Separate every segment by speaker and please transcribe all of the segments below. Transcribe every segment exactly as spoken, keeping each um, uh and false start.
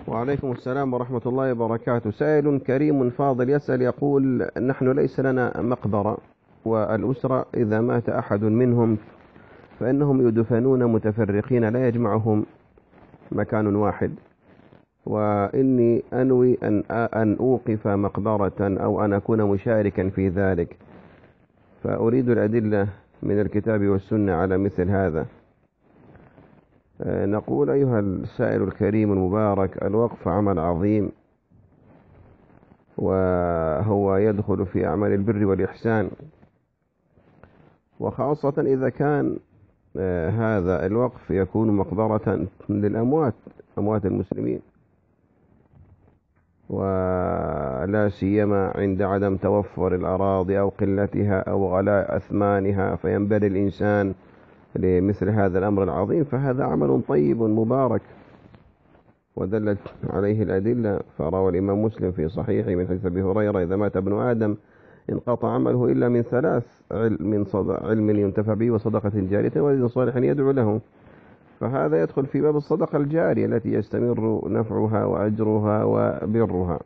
Speaker 1: وعليكم السلام ورحمة الله وبركاته. سائل كريم فاضل يسأل يقول: نحن ليس لنا مقبرة، والأسرة إذا مات أحد منهم فإنهم يدفنون متفرقين لا يجمعهم مكان واحد، وإني أنوي أن أن أوقف مقبرة أو أن أكون مشاركا في ذلك، فأريد الأدلة من الكتاب والسنة على مثل هذا. نقول: أيها السائل الكريم المبارك، الوقف عمل عظيم، وهو يدخل في أعمال البر والإحسان، وخاصة إذا كان هذا الوقف يكون مقبرة للأموات، أموات المسلمين، ولا سيما عند عدم توفر الأراضي أو قلتها أو غلاء أثمانها، فينبغي الإنسان لمثل هذا الأمر العظيم، فهذا عمل طيب مبارك ودلت عليه الأدلة. فروى الإمام مسلم في صحيحه من حديث أبي هريرة: إذا مات ابن آدم انقطع عمله إلا من ثلاث: علم, علم ينتفع به، وصدقة جارية، وولد صالح يدعو له. فهذا يدخل في باب الصدقة الجارية التي يستمر نفعها وأجرها وبرها.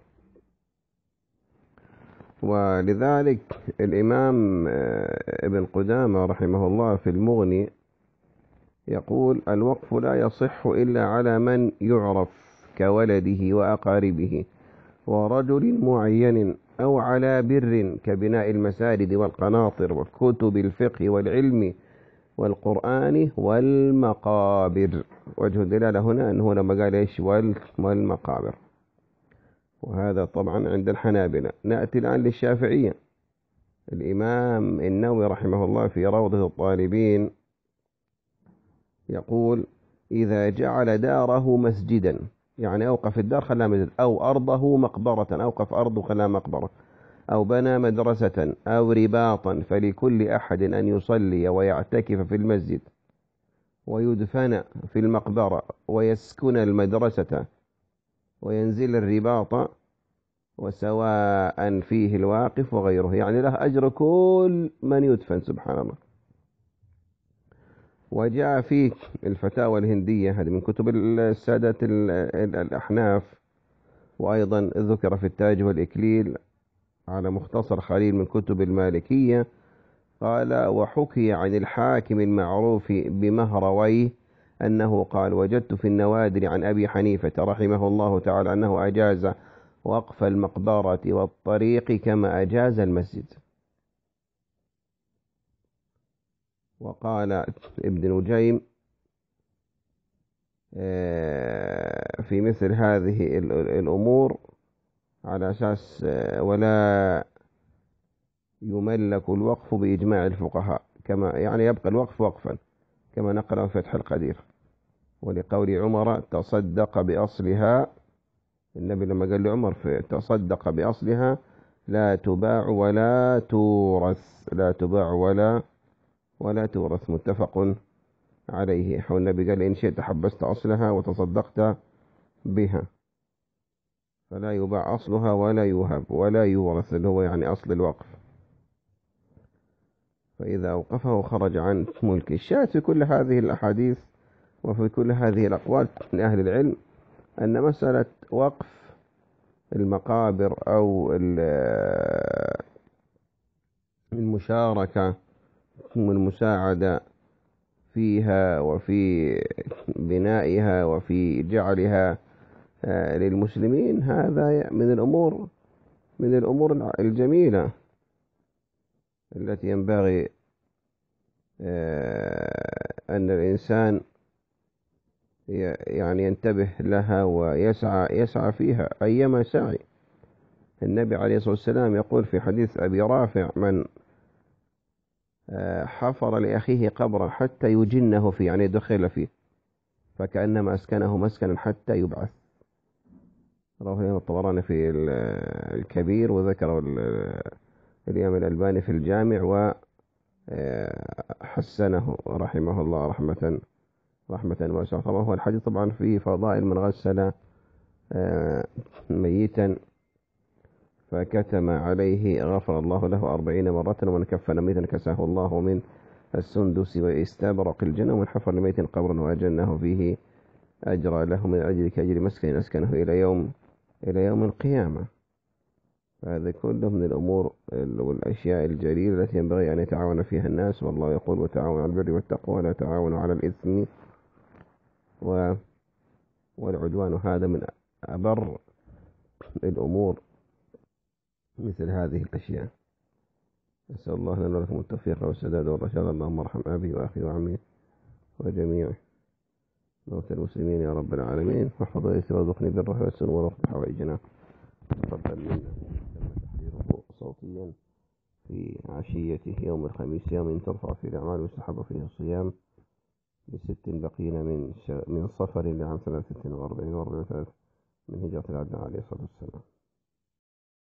Speaker 1: ولذلك الإمام ابن قدامة رحمه الله في المغني يقول: الوقف لا يصح إلا على من يعرف كولده وأقاربه ورجل معين، أو على بر كبناء المساجد والقناطر وكتب الفقه والعلم والقرآن والمقابر. وجه الدلالة هنا أنه لما قال إيش؟ والمقابر. وهذا طبعا عند الحنابلة. نأتي الآن للشافعية. الإمام النووي رحمه الله في روضة الطالبين يقول: إذا جعل داره مسجدا، يعني أوقف الدار خلاها مسجد، أو أرضه مقبرة، أوقف أرضه خلاها مقبرة، أو بنى مدرسة أو رباطا، فلكل أحد أن يصلي ويعتكف في المسجد ويدفن في المقبرة ويسكن المدرسة وينزل الرباط، وسواء فيه الواقف وغيره، يعني له أجر كل من يدفن. سبحان الله. وجاء في الفتاوى الهندية، هذه من كتب السادة الأحناف، وأيضا ذكر في التاج والإكليل على مختصر خليل من كتب المالكية، قال: وحكي عن الحاكم المعروف بمهرويه أنه قال: وجدت في النوادر عن أبي حنيفة رحمه الله تعالى أنه أجاز وقف المقبرة والطريق كما أجاز المسجد. وقال ابن نجيم في مثل هذه الأمور على أساس: ولا يملك الوقف بإجماع الفقهاء، كما يعني يبقى الوقف وقفا كما نقل فتح القدير. ولقول عمر: تصدق بأصلها، النبي لما قال لعمر: تصدق بأصلها لا تباع ولا تورث، لا تباع ولا ولا تورث، متفق عليه. والنبي قال: إن شئت حبست أصلها وتصدقت بها، فلا يباع أصلها ولا يوهب ولا يورث، اللي هو يعني أصل الوقف، فإذا أوقفه خرج عن ملك. الشاهد في كل هذه الأحاديث وفي كل هذه الأقوال من أهل العلم أن مسألة وقف المقابر أو المشاركة والمساعدة فيها وفي بنائها وفي جعلها للمسلمين، هذا من الأمور من الأمور الجميلة التي ينبغي أن الإنسان يعني ينتبه لها ويسعى يسعى فيها أيما سعي. النبي عليه الصلاة والسلام يقول في حديث أبي رافع: من حفر لأخيه قبرا حتى يجنه فيه، يعني دخل فيه، فكأنما أسكنه مسكنا حتى يبعث. رواه الإمام الطبراني في الكبير، وذكر الإمام الألباني في الجامع، وحسنه رحمه الله رحمة رحمة واسعة. طبعا هو الحديث طبعا فيه فضائل: من غسل ميتا فكتم عليه غفر الله له أربعين مرة، ومن كفن ميتا كساه الله من السندس واستبرق الجنة، ومن حفر لميت قبرا وأجنه فيه أجرى له من أجلك أجر مسكن أسكنه إلى يوم إلى يوم القيامة. فهذا كله من الأمور والأشياء الجليلة التي ينبغي أن يتعاون فيها الناس. والله يقول وتعاونوا على البر والتقوى لا تعاونوا على الإثم والعدوان. هذا من أبر الأمور مثل هذه الأشياء. أسأل الله لنا ولكم التوفيق والسداد والرشاد. اللهم ارحم أبي وأخي وعمي وجميع موتى المسلمين يا رب العالمين. واحفظ ويسر وارزقني بالروح والسن ورفض حوائجنا. تقبل منا. تم تحريره صوتيا في عشية يوم الخميس، يوم ترفع فيه الأعمال ويستحب فيه الصيام بست بقين من من صفر لعام ثلاثة وأربعين وأربعين من هجرة العدنان عليه الصلاة والسلام.